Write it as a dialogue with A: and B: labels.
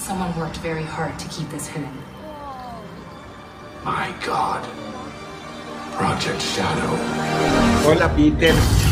A: Someone worked very hard to keep this hidden.
B: My God. Project Shadow.
C: Hola, Peter.